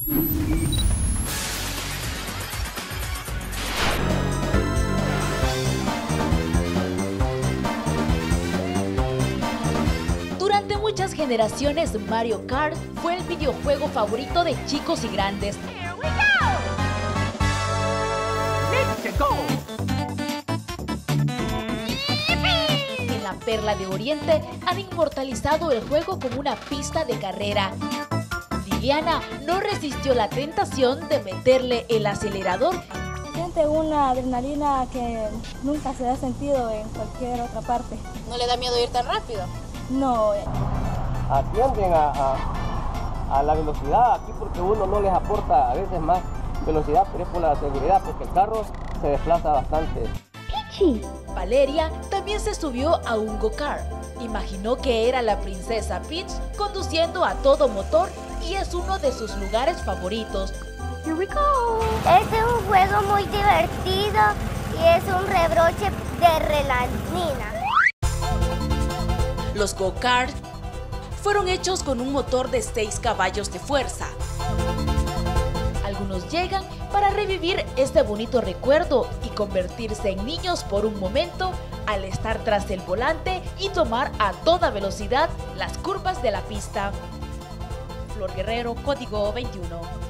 Durante muchas generaciones, Mario Kart fue el videojuego favorito de chicos y grandes. Here we go! Let's go! En la Perla de Oriente han inmortalizado el juego como una pista de carrera. Liliana no resistió la tentación de meterle el acelerador. Siente una adrenalina que nunca se ha sentido en cualquier otra parte. ¿No le da miedo ir tan rápido? No. Atienden a la velocidad aquí porque uno no les aporta a veces más velocidad, pero es por la seguridad, porque el carro se desplaza bastante. Valeria también se subió a un go-kart. Imaginó que era la princesa Peach conduciendo a todo motor y es uno de sus lugares favoritos. Here we go. Es un juego muy divertido y es un rebroche de adrenalina. Los go-karts fueron hechos con un motor de 6 caballos de fuerza. Algunos llegan para revivir este bonito recuerdo y convertirse en niños por un momento al estar tras el volante y tomar a toda velocidad las curvas de la pista. Flor Guerrero, Código 21.